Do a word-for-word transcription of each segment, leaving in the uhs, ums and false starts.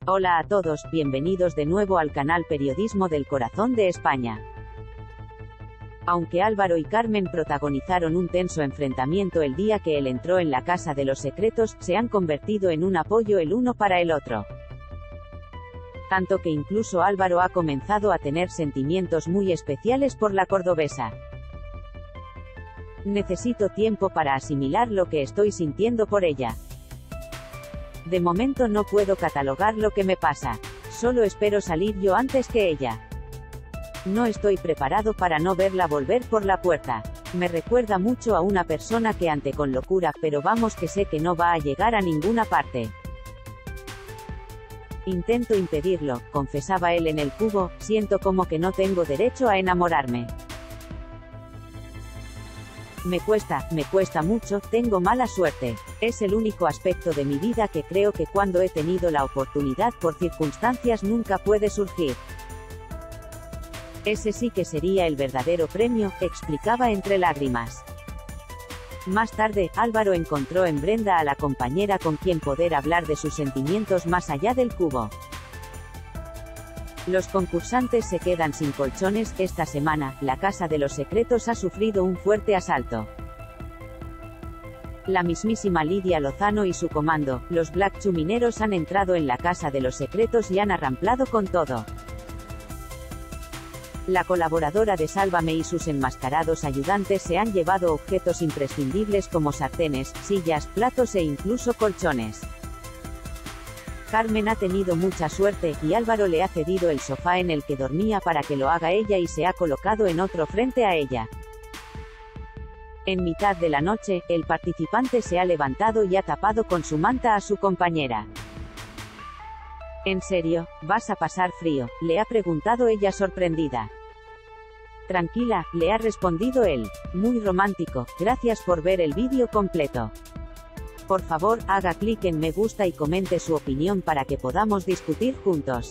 Hola a todos, bienvenidos de nuevo al canal Periodismo del Corazón de España. Aunque Álvaro y Carmen protagonizaron un tenso enfrentamiento el día que él entró en la Casa de los Secretos, se han convertido en un apoyo el uno para el otro. Tanto que incluso Álvaro ha comenzado a tener sentimientos muy especiales por la cordobesa. Necesito tiempo para asimilar lo que estoy sintiendo por ella. De momento no puedo catalogar lo que me pasa. Solo espero salir yo antes que ella. No estoy preparado para no verla volver por la puerta. Me recuerda mucho a una persona que ante con locura, pero vamos que sé que no va a llegar a ninguna parte. Intento impedirlo, confesaba él en el cubo, siento como que no tengo derecho a enamorarme. Me cuesta, me cuesta mucho, tengo mala suerte. Es el único aspecto de mi vida que creo que cuando he tenido la oportunidad por circunstancias nunca puede surgir. Ese sí que sería el verdadero premio, explicaba entre lágrimas. Más tarde, Álvaro encontró en Brenda a la compañera con quien poder hablar de sus sentimientos más allá del cubo. Los concursantes se quedan sin colchones. Esta semana, la Casa de los Secretos ha sufrido un fuerte asalto. La mismísima Lidia Lozano y su comando, los Black Chumineros, han entrado en la Casa de los Secretos y han arramplado con todo. La colaboradora de Sálvame y sus enmascarados ayudantes se han llevado objetos imprescindibles como sartenes, sillas, platos e incluso colchones. Carmen ha tenido mucha suerte, y Álvaro le ha cedido el sofá en el que dormía para que lo haga ella y se ha colocado en otro frente a ella. En mitad de la noche, el participante se ha levantado y ha tapado con su manta a su compañera. ¿En serio? ¿Vas a pasar frío?, le ha preguntado ella sorprendida. Tranquila, le ha respondido él. Muy romántico, gracias por ver el vídeo completo. Por favor, haga clic en me gusta y comente su opinión para que podamos discutir juntos.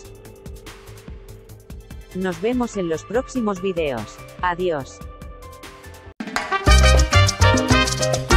Nos vemos en los próximos videos. Adiós.